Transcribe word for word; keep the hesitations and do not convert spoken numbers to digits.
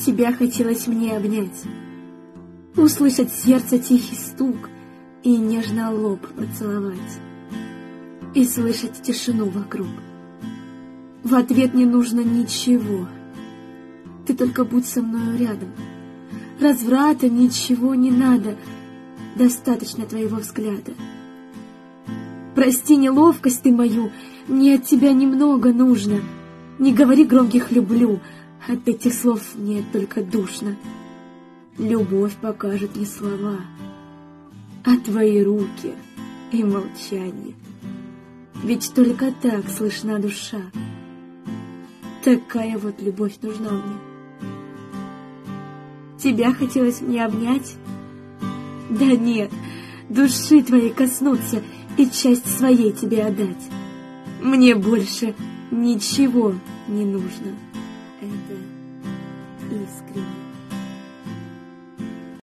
Тебя хотелось мне обнять, услышать сердце тихий стук и нежно лоб поцеловать, и слышать тишину вокруг. В ответ не нужно ничего, ты только будь со мною рядом. Разврата ничего не надо, достаточно твоего взгляда. Прости неловкость ты мою, мне от тебя немного нужно. Не говори громких «люблю», от этих слов мне только душно. Любовь покажет не слова, а твои руки и молчание. Ведь только так слышна душа. Такая вот любовь нужна мне. Тебя хотелось мне обнять? Да нет, души твоей коснуться и часть своей тебе отдать. Мне больше ничего не нужно. Это искренне.